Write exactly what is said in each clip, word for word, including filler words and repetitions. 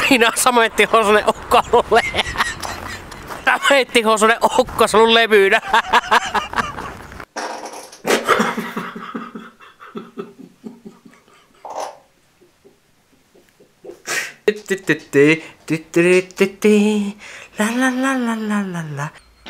Aina samettihosunen ukkalulle. Samettihosunen ukkaslun levyynä. La la la la la la la.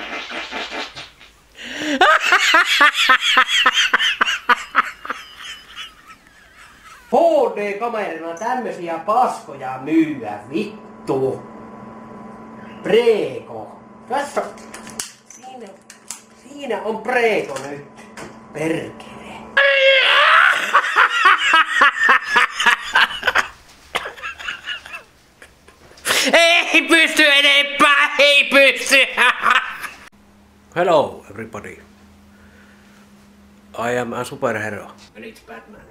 H D-kamerilla tämmösiä paskoja myyä, vittu. Preeko. Tässä. Siinä, siinä on preeko nyt. Perkele. Ei pysty enempää, ei pysty. Hello everybody. I am a superhero. And it's Batman.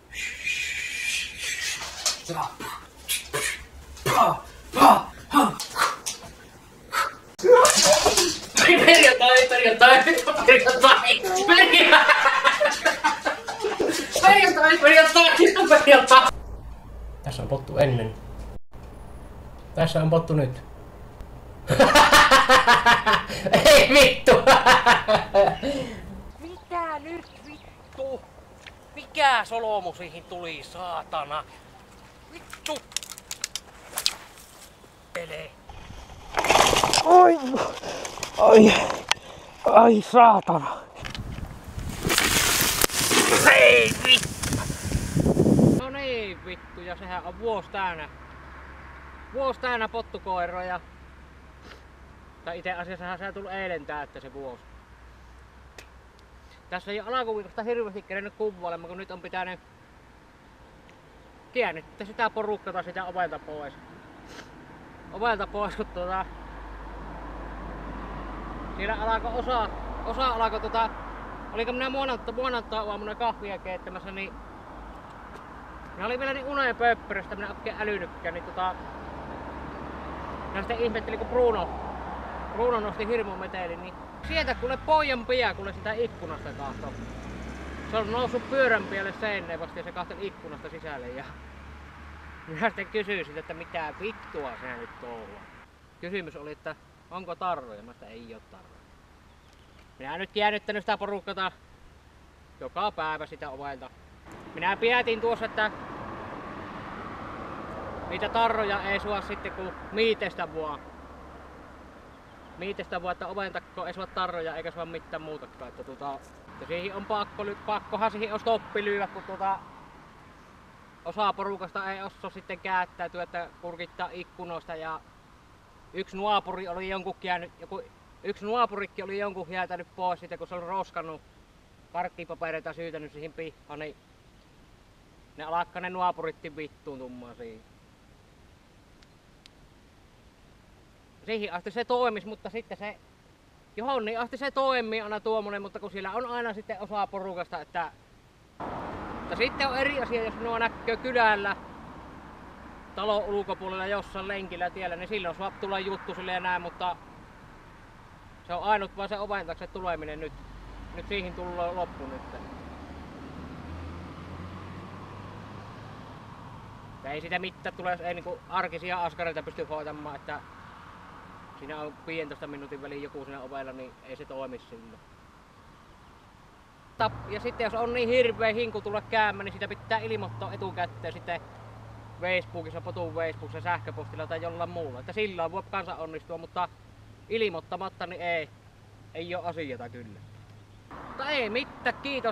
Perjantai, perjantai, perjantai, perjantai, perjantai, perjantai, perjantai. Tässä on pottu ennen. Tässä on pottu nyt. Ei vittu! Mitä nyt vittu? Mikä solmu siihen tuli, saatana? Vittu! Ele. Oi! Ai! Ai saatana! Ei vittu! No niin vittu, ja sehän on vuosi täynnä. Vuosi täynnä pottukoiroja. Tai itse asiassa se on tullut eilen täyttä se vuosi. Tässä ei ole alkuviikosta hirveästi kerennyt kuvailemaan, kun nyt on pitänyt käännettä sitä porukkata sitä ovelta pois. Ovelta pois, kun tuota... Siellä alkoi osa, osa alkoi tota... Oliko minä muonantaa aamuna kahvia keittämässä, niin... Minä olin vielä niin unen pöppöröstä, minä oikein älynytkään, niin tota... Minä sitten ihmettelin, kun Bruno... Bruno nosti hirmun metelin, niin... Sieltä kuule pojan pia, kuule sitä ikkunasta kahto. Se on noussut pyörän pielle seineen vasta ja se kahteli ikkunasta sisälle ja... Minä sitten kysyin sitä, että mitä vittua sinä nyt touhua. Kysymys oli, että onko tarroja? Mä sitä ei oo tarroja. Minä en nyt käännyttänyt sitä porukkata joka päivä sitä ovelta. Minä päätin tuossa, että niitä tarroja ei sua sitten kun miitestä vuo. Miitestä vuotta oven takkoon ei sua tarroja eikä sua mitään muutakaan. Että tuota, että siihen on pakko, pakkohan siihen on stoppi lyödä, kun tuota, osa porukasta ei osaa sitten käyttäytyä, että kurkittaa ikkunoista ja yksi nuopuri oli jonkun jäänyt, joku, yksi nuopurikki oli jonkun jäätänyt pois sitten, kun se oli roskannut karkkipapereita syytänyt siihen pihaan, niin ne alakka ne nuopuritti vittuun tummaan siihen. Siihen asti se toimis, mutta sitten se johonkin asti se toimii aina tuommoinen, mutta kun siellä on aina sitten osa porukasta, että mutta sitten on eri asia, jos minua näkyy kylällä talon ulkopuolella jossain lenkillä tiellä, niin silloin saa tulla juttu silleen näin, mutta se on ainut vaan se oven taakse tuleminen nyt. Nyt siihen tullaan loppu nyt. Ja ei sitä mitään tule, jos ei niinku arkisia askareita pysty hoitamaan, että siinä on viidentoista minuutin väliin joku siinä ovella, niin ei se toimi silloin. Ja sitten jos on niin hirveä hinku tulla käymään, niin sitä pitää ilmoittaa etukäteen sitten Facebookissa, potun Facebookissa, sähköpostilla tai jollain muulla. Että sillä voi kansa onnistua, mutta ilmoittamatta niin ei. Ei ole asiata kyllä. Mutta ei mitään, kiitos.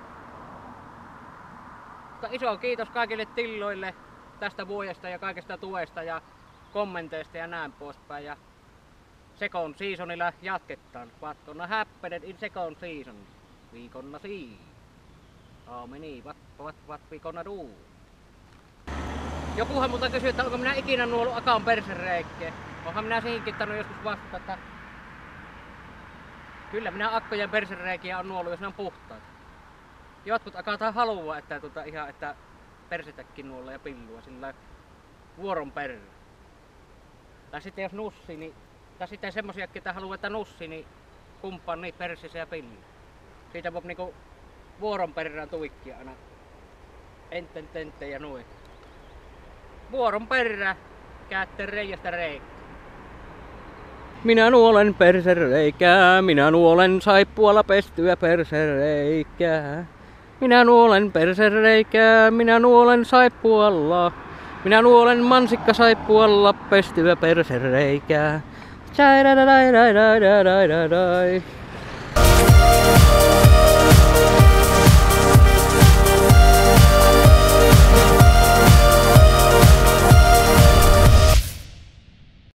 Mutta iso kiitos kaikille tilloille tästä vuodesta ja kaikesta tuesta ja kommenteista ja näin poispäin. Ja second seasonilla jatketaan. What gonna happen in second season? We gonna see. How many? What, what, what we gonna do? Jokuhan multa kysyy, että onko minä ikinä nuollut akaan persereikkeen. Onhan minä siihenkin tainnut joskus vastata, että kyllä minä akkojen persereikiä on nuollut, jos ne on puhtaat. Jotkut akataan haluaa, että, tuota, ihan, että persetäkin nuolla ja pillua sillä vuoron perään. Tai sitten jos nussi, niin, tai sitten semmosia, ketä haluaa, että nussi, niin kumppaan niitä persisiä ja pillu. Siitä voi niinku vuoron perään tuikkia aina enten tente ja noin. Vuoron perään käätte reiästä reikää. Minä nuolen persereikää, minä nuolen saippualla pestyä persereikää. Minä nuolen persereikää, minä nuolen saippualla. Minä nuolen mansikka saippualla pestyä persereikää. Tsaidadadaidadaidadaidai.